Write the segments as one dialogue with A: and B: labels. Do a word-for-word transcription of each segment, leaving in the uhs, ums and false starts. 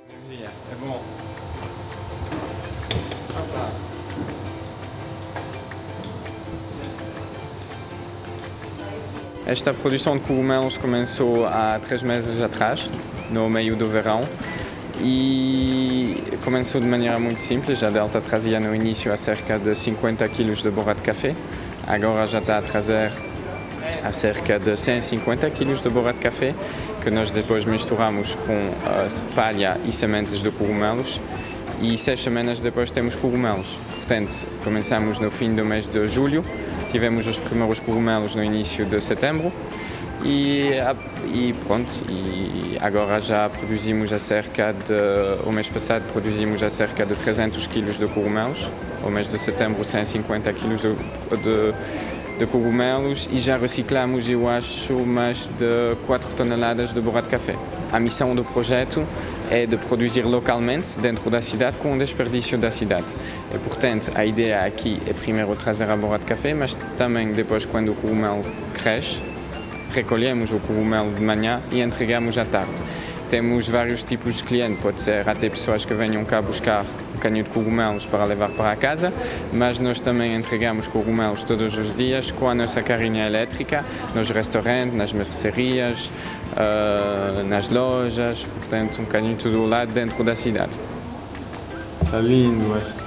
A: É bom. Esta produção de cogumelos começou há três meses atrás, no meio do verão, e começou de maneira muito simples. A Delta trazia no início a cerca de cinquenta quilos de borra de café, agora já está a trazer a cerca de cento e cinquenta quilos de borra de café, que nós depois misturamos com uh, palha e sementes de cogumelos, e seis semanas depois temos cogumelos. Portanto, começamos no fim do mês de julho, tivemos os primeiros cogumelos no início de setembro, e, e pronto, e agora já produzimos a cerca de, o mês passado produzimos a cerca de trezentos quilos de cogumelos, o mês de setembro cento e cinquenta quilos de, de de cogumelos, e já reciclamos, eu acho, mais de quatro toneladas de borra de café. A missão do projeto é de produzir localmente dentro da cidade com o desperdício da cidade. E, portanto, a ideia aqui é primeiro trazer a borra de café, mas também depois, quando o cogumelo cresce, recolhemos o cogumelo de manhã e entregamos à tarde. Temos vários tipos de clientes, pode ser até pessoas que venham cá buscar um canho de cogumelos para levar para casa, mas nós também entregamos cogumelos todos os dias com a nossa carrinha elétrica, nos restaurantes, nas mercearias, uh, nas lojas, portanto um bocadinho tudo lá dentro da cidade.
B: Está lindo este.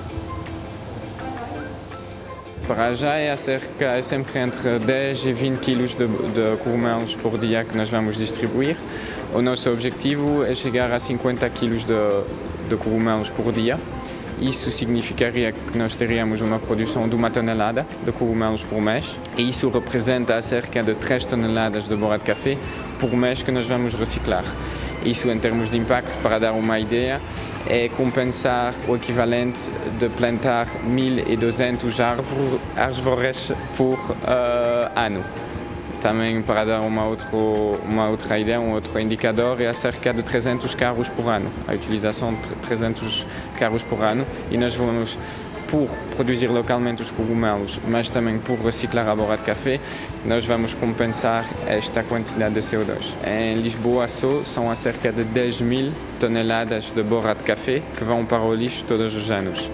A: Para já é, cerca, é sempre entre dez e vinte quilos de, de cogumelos por dia que nós vamos distribuir. O nosso objetivo é chegar a cinquenta quilos de, de cogumelos por dia. Isso significaria que nós teríamos uma produção de uma tonelada de cogumelos por mês, e isso representa cerca de três toneladas de borra de café por mês que nós vamos reciclar. Isso, em termos de impacto, para dar uma ideia, é compensar o equivalente de plantar mil e duzentas árvores por uh, ano. Também, para dar uma, outro, uma outra ideia, um outro indicador, é cerca de trezentos carros por ano, a utilização de trezentos carros por ano, e nós vamos, por produzir localmente os cogumelos, mas também por reciclar a borra de café, nós vamos compensar esta quantidade de C O dois. Em Lisboa só são a cerca de dez mil toneladas de borra de café que vão para o lixo todos os anos.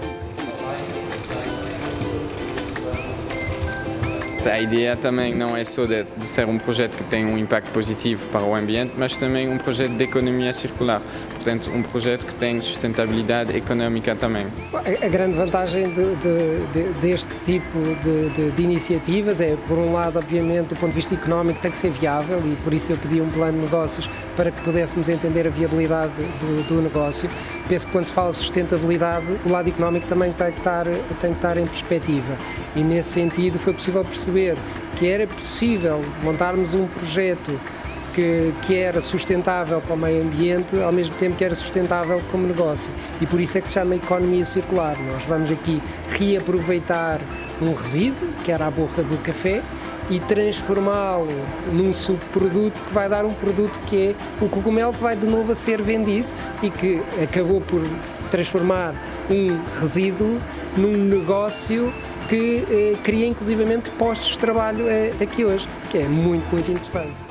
A: A ideia também não é só de, de ser um projeto que tem um impacto positivo para o ambiente, mas também um projeto de economia circular. Portanto, um projeto que tem sustentabilidade económica também.
C: A grande vantagem de, de, de, deste tipo de, de, de iniciativas é, por um lado, obviamente, do ponto de vista económico, tem que ser viável, e por isso eu pedi um plano de negócios para que pudéssemos entender a viabilidade do, do negócio. Penso que quando se fala de sustentabilidade, o lado económico também tem que estar, tem que estar em perspectiva. E, nesse sentido, foi possível perceber que era possível montarmos um projeto que, que era sustentável para o meio ambiente, ao mesmo tempo que era sustentável como negócio. E por isso é que se chama economia circular. Nós vamos aqui reaproveitar um resíduo, que era a borra do café, e transformá-lo num subproduto que vai dar um produto que é o cogumelo, que vai de novo a ser vendido e que acabou por transformar um resíduo num negócio que eh, cria inclusivamente postos de trabalho eh, aqui hoje, que é muito, muito interessante.